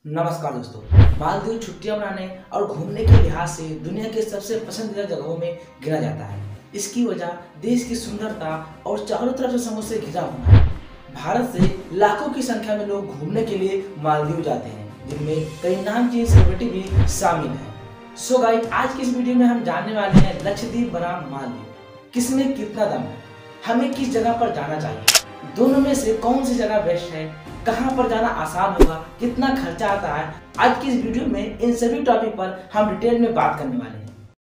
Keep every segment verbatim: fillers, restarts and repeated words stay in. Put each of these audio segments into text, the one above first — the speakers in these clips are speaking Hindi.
नमस्कार दोस्तों। मालदीव छुट्टियां मनाने और घूमने के लिहाज से दुनिया के सबसे पसंदीदा जगहों में गिना जाता है। इसकी वजह देश की सुंदरता और चारों तरफ से समुद्र से घिरा होना है। भारत से लाखों की संख्या में लोग घूमने के लिए मालदीव जाते हैं, जिनमें कई नामचीन सेलिब्रिटी भी शामिल हैं। सो गाइस, आज की इस वीडियो में हम जानने वाले हैं लक्षद्वीप बनाम मालदीव, किसमें कितना दम है, हमें किस जगह पर जाना चाहिए, दोनों में से कौन सी जगह बेस्ट है, कहां पर जाना आसान होगा, कितना खर्चा आता है। आज की इस वीडियो में इन सभी टॉपिक पर हम डिटेल में बात करने वाले हैं।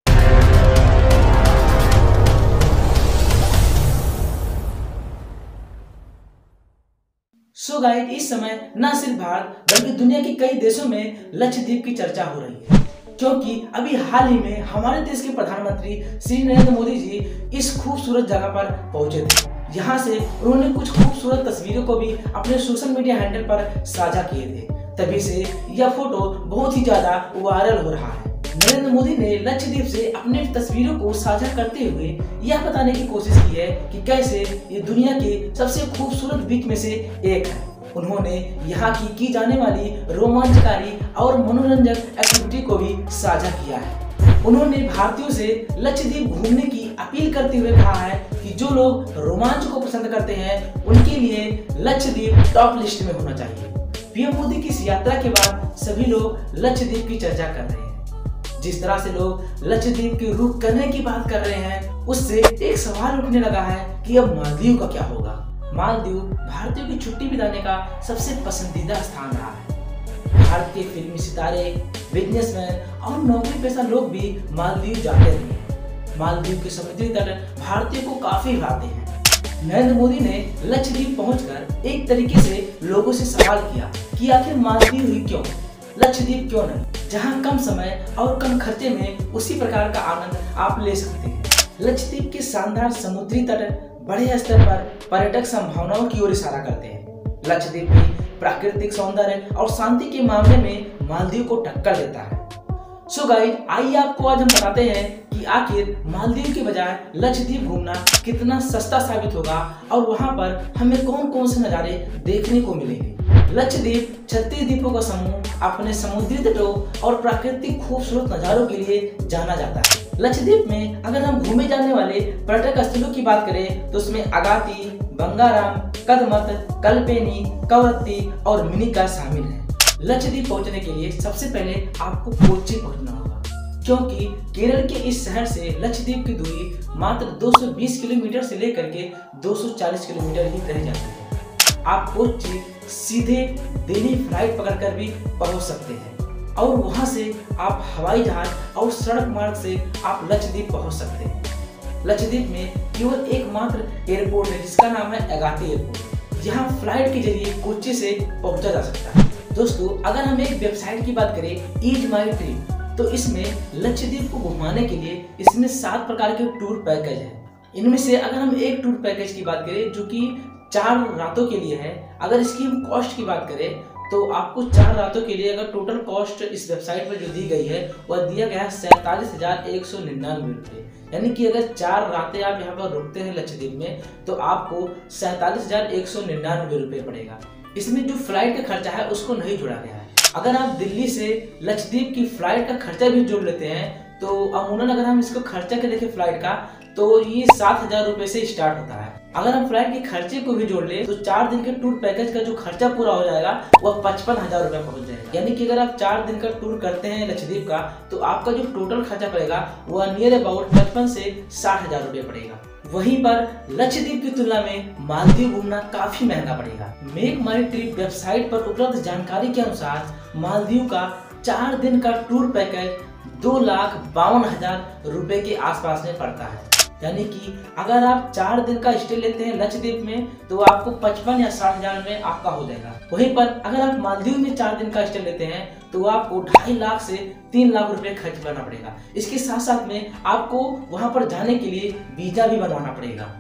सो गाइस, इस समय न सिर्फ भारत बल्कि दुनिया के कई देशों में लक्षद्वीप की चर्चा हो रही है, क्योंकि अभी हाल ही में हमारे देश के प्रधानमंत्री श्री नरेंद्र मोदी जी इस खूबसूरत जगह पर पहुंचे थे। यहाँ से उन्होंने कुछ खूबसूरत तस्वीरों को भी अपने सोशल मीडिया हैंडल पर साझा किए थे। तभी से यह फोटो बहुत ही ज्यादा वायरल हो रहा है। नरेंद्र मोदी ने लक्षद्वीप से अपने तस्वीरों को साझा करते हुए यह बताने की कोशिश की है कि कैसे ये दुनिया के सबसे खूबसूरत बीच में से एक है। उन्होंने यहाँ की की जाने वाली रोमांचकारी और मनोरंजक एक्टिविटी को भी साझा किया है। उन्होंने भारतीयों से लक्षद्वीप घूमने की अपील करते हुए कहा है कि जो लोग रोमांच को पसंद करते हैं उनके लिए लक्षद्वीप टॉप लिस्ट में होना चाहिए। पीएम मोदी की इस यात्रा के बाद सभी लोग लक्षद्वीप की चर्चा कर रहे हैं। जिस तरह से लोग लक्षद्वीप के रुख करने की बात कर रहे हैं, उससे एक सवाल उठने लगा है कि अब मालदीव का क्या होगा। मालदीव भारतीयों की छुट्टी बिताने का सबसे पसंदीदा स्थान रहा है। भारत के फिल्मी सितारे, बिजनेसमैन और नौकरी पेशा लोग भी मालदीव जाते रहे हैं। मालदीव के समुद्री तट भारतीयों को काफी भाते हैं। नरेंद्र मोदी ने लक्षद्वीप पहुंचकर एक तरीके से लोगों से सवाल किया कि आखिर मालदीव ही क्यों, लक्षद्वीप क्यों नहीं, जहां कम समय और कम खर्चे में उसी प्रकार का आनंद आप ले सकते हैं। लक्षद्वीप के शानदार समुद्री तट बड़े स्तर पर पर्यटक संभावनाओं की ओर इशारा करते हैं। लक्षद्वीप की प्राकृतिक सौंदर्य और शांति के मामले में मालदीव को टक्कर देता है। सो गाइस, आइए आपको आज हम बताते हैं कि आखिर मालदीव के बजाय लक्षद्वीप घूमना कितना सस्ता साबित होगा और वहां पर हमें कौन कौन से नज़ारे देखने को मिलेंगे। लक्षद्वीप छत्तीस द्वीपों का समूह अपने समुद्री तटों और प्राकृतिक खूबसूरत नज़ारों के लिए जाना जाता है। लक्षद्वीप में अगर हम घूमे जाने वाले पर्यटक स्थलों की बात करें तो उसमें अगाती, बंगाराम, कदमत, कल्पेनी, कवरत्ती और मिनिका शामिल है। लक्षद्वीप पहुंचने के लिए सबसे पहले आपको कोच्चि पहुंचना होगा, क्योंकि केरल के इस शहर से लक्षद्वीप की दूरी मात्र दो सौ बीस किलोमीटर से लेकर के दो सौ चालीस किलोमीटर ही रह जाती है। आप कोच्चि सीधे दिल्ली फ्लाइट पकड़कर भी पहुंच सकते हैं और वहां से आप हवाई जहाज और सड़क मार्ग से आप लक्षद्वीप पहुंच सकते हैं। लक्षद्वीप में केवल एकमात्र एयरपोर्ट है जिसका नाम है अगाती एयरपोर्ट। यहाँ फ्लाइट के जरिए कोच्चि से पहुंचा जा सकता है। दोस्तों, अगर हम एक वेबसाइट की बात करें, ईज माई ट्रिप, तो इसमें लक्षद्वीप को घुमाने के लिए इसमें सात प्रकार के टूर पैकेज हैं। इनमें से अगर हम एक टूर पैकेज की बात करें जो कि चार रातों के लिए है, अगर इसकी हम कॉस्ट की बात करें तो आपको चार रातों के लिए अगर टोटल कॉस्ट इस वेबसाइट पर जो दी गई है वह दिया गया है सैंतालीस हजार एक सौ निन्यानवे रुपये। यानी कि अगर चार रातें आप यहाँ पर रुकते हैं लक्षद्वीप में तो आपको सैंतालीस हजार एक सौ निन्यानवे रुपये पड़ेगा। इसमें जो फ्लाइट का खर्चा है उसको नहीं जोड़ा गया है। अगर आप दिल्ली से लक्षद्वीप की फ्लाइट का खर्चा भी जोड़ लेते हैं तो अमूमन अगर हम इसको खर्चा के देखें फ्लाइट का तो ये सात हजार रुपए से स्टार्ट होता है। अगर हम फ्लाइट के खर्चे को भी जोड़ ले तो चार दिन के टूर पैकेज का जो खर्चा पूरा हो जाएगा वह पचपन हजार रुपए पहुंच जाएगा। यानी कि अगर आप चार दिन का टूर करते हैं लक्षद्वीप का तो आपका जो टोटल खर्चा पड़ेगा वह नियर अबाउट पचपन से साठ हजार रुपए पड़ेगा। वहीं पर लक्षद्वीप की तुलना में मालदीव घूमना काफी महंगा पड़ेगा। मेक माई ट्रिप वेबसाइट पर उपलब्ध जानकारी के अनुसार मालदीव का चार दिन का टूर पैकेज दो लाख बावन हजार रुपए के आसपास में पड़ता है। यानी कि अगर आप चार दिन का स्टे लेते हैं लक्षद्वीप में तो आपको पचपन या साठ हजार में आपका हो जाएगा। वहीं पर अगर आप मालदीव में चार दिन का स्टे लेते हैं तो आपको ढाई लाख से तीन लाख रुपए खर्च करना पड़ेगा। इसके साथ साथ में आपको वहां पर जाने के लिए वीजा भी बनवाना पड़ेगा।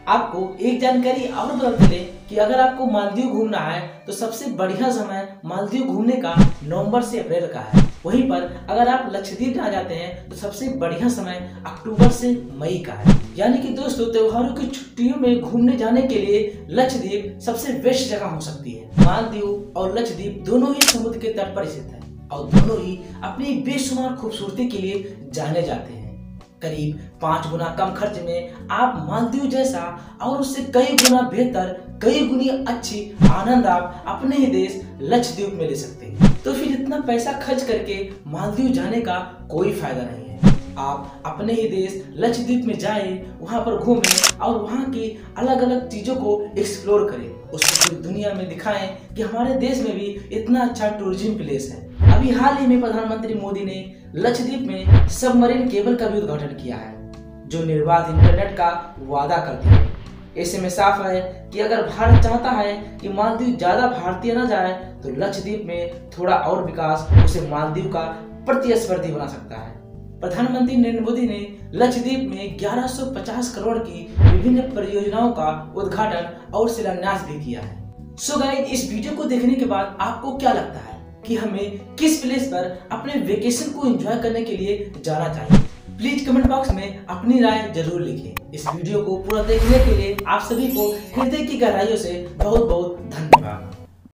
आपको एक जानकारी और बता दें कि अगर आपको मालदीव घूमना है तो सबसे बढ़िया समय मालदीव घूमने का नवंबर से अप्रैल का है। वहीं पर अगर आप लक्षद्वीप जाना चाहते हैं तो सबसे बढ़िया समय अक्टूबर से मई का है। यानी कि दोस्तों, त्योहारों की छुट्टियों में घूमने जाने के लिए लक्षद्वीप सबसे बेस्ट जगह हो सकती है। मालदीव और लक्षद्वीप दोनों ही समुद्र के तट पर स्थित है और दोनों ही अपनी बेशुमार खूबसूरती के लिए जाने जाते हैं। करीब पाँच गुना कम खर्च में आप मालदीव जैसा और उससे कई गुना बेहतर, कई गुनी अच्छी आनंद आप अपने ही देश लक्षद्वीप में ले सकते हैं। तो फिर इतना पैसा खर्च करके मालदीव जाने का कोई फायदा नहीं है। आप अपने ही देश लक्षद्वीप में जाएं, वहां पर घूमें और वहां की अलग अलग चीजों को एक्सप्लोर करें, उसको पूरी दुनिया में दिखाएं कि हमारे देश में भी इतना अच्छा टूरिज्म प्लेस है। अभी हाल ही में प्रधानमंत्री मोदी ने लक्षद्वीप में सबमरीन केबल का भी उद्घाटन किया है, जो निर्बाध इंटरनेट का वादा करती है। ऐसे में साफ है कि अगर भारत चाहता है कि मालदीव ज्यादा भारतीय न जाए तो लक्षद्वीप में थोड़ा और विकास उसे मालदीव का प्रतिस्पर्धी बना सकता है। प्रधानमंत्री नरेंद्र मोदी ने लक्षद्वीप में ग्यारह सौ पचास करोड़ की विभिन्न परियोजनाओं का उद्घाटन और शिलान्यास भी किया है। सो गाइस, इस वीडियो को देखने के बाद आपको क्या लगता है कि हमें किस प्लेस पर अपने वेकेशन को एंजॉय करने के लिए जाना चाहिए? प्लीज कमेंट बॉक्स में अपनी राय जरूर लिखें। इस वीडियो को पूरा देखने के लिए आप सभी को हृदय की गहराइयों से बहुत बहुत धन्यवाद।